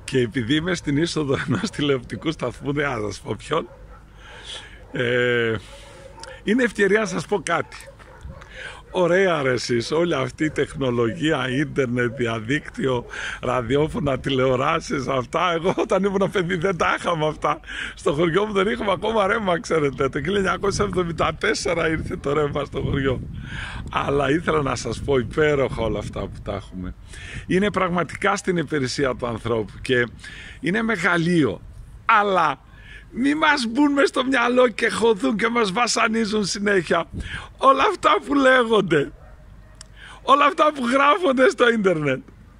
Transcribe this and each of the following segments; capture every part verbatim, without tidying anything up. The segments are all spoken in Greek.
Και επειδή είμαι στην είσοδο ενός τηλεοπτικού σταθμού, δεν θα σας πω ποιον, ε, είναι ευκαιρία να σας πω κάτι. Ωραία ρε εσείς, όλη αυτή η τεχνολογία, ίντερνετ, διαδίκτυο, ραδιόφωνα, τηλεοράσεις, αυτά. Εγώ όταν ήμουν παιδί δεν τα είχαμε αυτά. Στο χωριό μου δεν είχαμε ακόμα ρεύμα, ξέρετε. Το χίλια εννιακόσια εβδομήντα τέσσερα ήρθε το ρεύμα στο χωριό. Αλλά ήθελα να σας πω, υπέροχα όλα αυτά που τα έχουμε. Είναι πραγματικά στην υπηρεσία του ανθρώπου και είναι μεγαλείο. Αλλά μη μας μπουν μες στο μυαλό και χωθούν και μας βασανίζουν συνέχεια. Όλα αυτά που λέγονται, όλα αυτά που γράφονται στο ίντερνετ,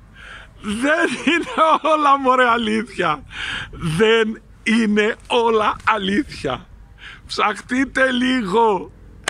δεν είναι όλα μωρέ αλήθεια. Δεν είναι όλα αλήθεια. Ψαχτείτε λίγο.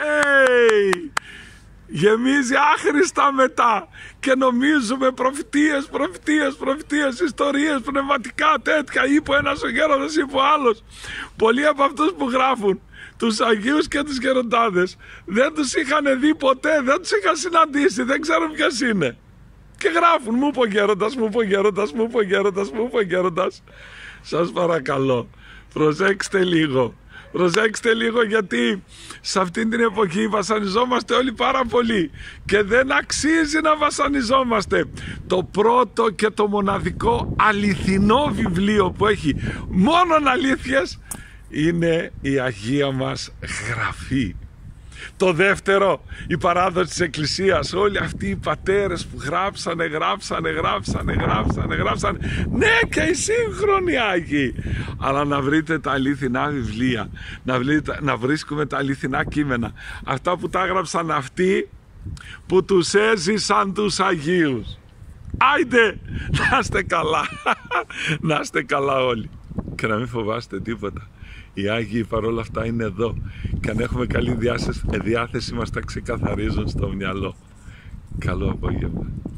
Hey! Γεμίζει άχρηστα μετά και νομίζουμε προφητείες, προφητείες, προφητείες, ιστορίες, πνευματικά τέτοια. Είπε ο ένας ο γέροντας, είπε ο άλλος. Πολλοί από αυτούς που γράφουν τους Αγίους και τους γεροντάδες δεν τους είχαν δει ποτέ, δεν τους είχαν συναντήσει, δεν ξέρουν ποιος είναι. Και γράφουν, μου είπε ο γέροντας, μου είπε ο γέροντας, μου είπε ο γέροντας, μου είπε ο γέροντας. Σας παρακαλώ, προσέξτε λίγο. Προσέξτε λίγο, γιατί σε αυτήν την εποχή βασανιζόμαστε όλοι πάρα πολύ και δεν αξίζει να βασανιζόμαστε. Το πρώτο και το μοναδικό αληθινό βιβλίο που έχει μόνον αλήθειες είναι η Αγία μας Γραφή. Το δεύτερο, η παράδοση της Εκκλησίας. Όλοι αυτοί οι πατέρες που γράψανε, γράψανε, γράψανε, γράψανε, γράψανε. Ναι, και οι σύγχρονοι Άγιοι. Αλλά να βρείτε τα αληθινά βιβλία, να, βρείτε, να βρίσκουμε τα αληθινά κείμενα. Αυτά που τα έγραψαν αυτοί που τους έζησαν τους Αγίους. Άιντε, να είστε καλά. Να είστε καλά όλοι. Και να μην φοβάστε τίποτα. Οι Άγιοι παρόλα αυτά είναι εδώ και αν έχουμε καλή διάθεση μας τα ξεκαθαρίζουν στο μυαλό. Καλό απόγευμα.